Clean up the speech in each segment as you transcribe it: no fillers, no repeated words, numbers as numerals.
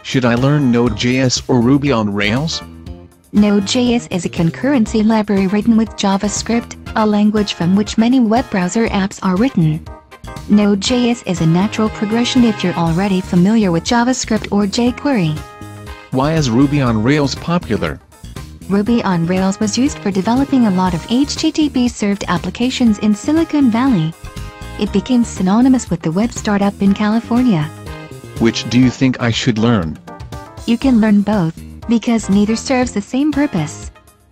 Should I learn Node.js or Ruby on Rails? Node.js is a concurrency library written with JavaScript, a language from which many web browser apps are written. Node.js is a natural progression if you're already familiar with JavaScript or jQuery. Why is Ruby on Rails popular? Ruby on Rails was used for developing a lot of HTTP-served applications in Silicon Valley. It became synonymous with the web startup in California. Which do you think I should learn? You can learn both, because neither serves the same purpose.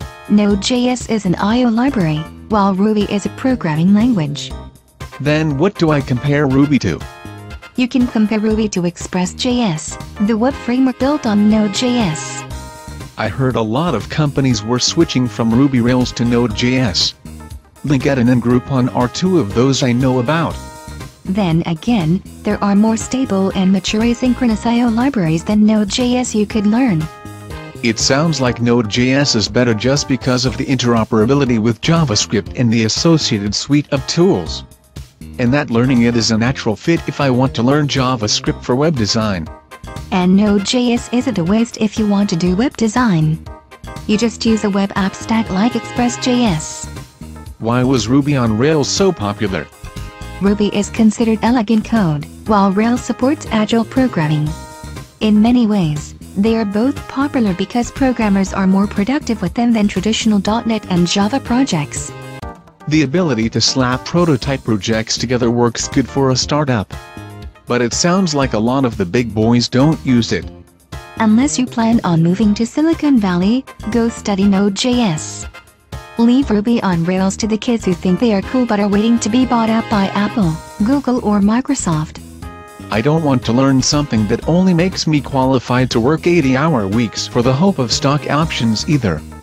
Node.js is an I/O library, while Ruby is a programming language. Then what do I compare Ruby to? You can compare Ruby to express.js, the web framework built on Node.js. I heard a lot of companies were switching from Ruby Rails to Node.js. LinkedIn and Groupon are two of those I know about. Then again, there are more stable and mature asynchronous I/O libraries than Node.js you could learn. It sounds like Node.js is better just because of the interoperability with JavaScript and the associated suite of tools. And that learning it is a natural fit if I want to learn JavaScript for web design. And Node.js isn't a waste if you want to do web design. You just use a web app stack like express.js. Why was Ruby on Rails so popular? Ruby is considered elegant code, while Rails supports agile programming. In many ways, they are both popular because programmers are more productive with them than traditional .NET and Java projects. The ability to slap prototype projects together works good for a startup. But it sounds like a lot of the big boys don't use it. Unless you plan on moving to Silicon Valley, go study Node.js. Leave Ruby on Rails to the kids who think they are cool but are waiting to be bought up by Apple, Google or Microsoft. I don't want to learn something that only makes me qualified to work 80-hour weeks for the hope of stock options either.